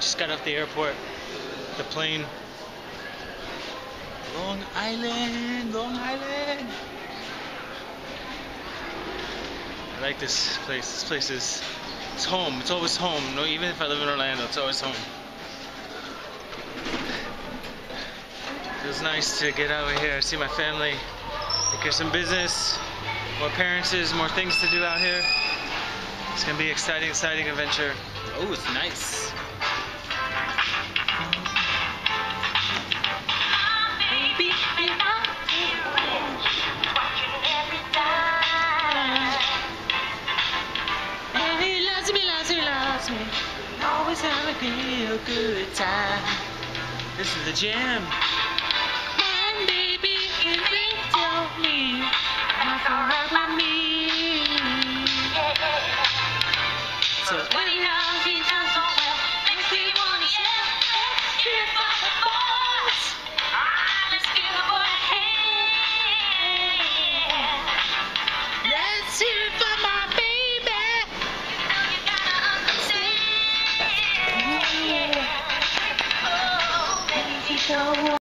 Just got off the airport. The plane. Long Island, Long Island. I like this place. This place is, it's home. It's always home. No, even if I live in Orlando, it's always home. Feels nice to get out here, see my family, take care of some business, more appearances, more things to do out here. It's gonna be an exciting, exciting adventure. Oh, it's nice. Loves me, always have a real good time. This is the jam.